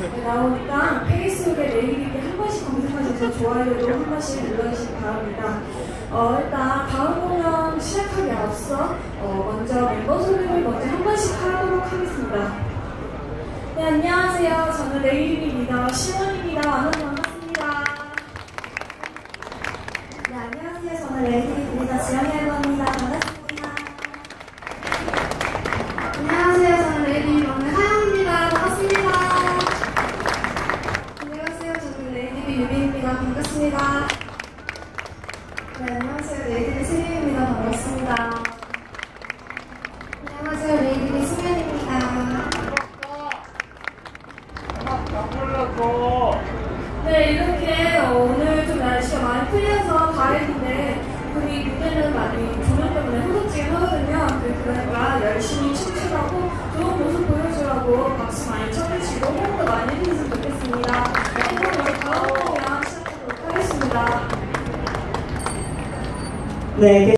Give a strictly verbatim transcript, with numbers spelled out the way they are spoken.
나오니까 페이스북에 레이디비 한 번씩 검색하셔서 좋아요도 한 번씩 눌러주시기 바랍니다. 어, 일단 다음 공연 시작하기 앞서 어, 먼저 멤버 소개를 먼저 한 번씩 하도록 하겠습니다. 네, 안녕하세요. 저는 레이디비 리더 시원입니다. 만나서 반갑습니다. 네, 안녕하세요. 저는 레이디비 리더 지영이라고 합니다. 반갑습니다. 안녕하세요. 저는 레이디비 막내 하영입니다. 반갑습니다. 안녕하세요. 저는 레이디비 유빈입니다. 반갑습니다. 네, 안녕하세요. 레이디비 세림입니다. 반갑습니다. 안녕하세요. 레이디비 수면입니다. 네, 이렇게 어, 오늘 좀 날씨가 많이 풀려서 가을인데 우리 무대는 많이 조명 때문에 허겁지겁하거든요. 그러니까 열심히 춤추라고 좋은 모습 보여주라고 박수 많이 쳐주시고 호응도 많이 해주셨으면 좋겠습니다. 그럼 우리 다음 공연 시작하도록 하겠습니다. 네.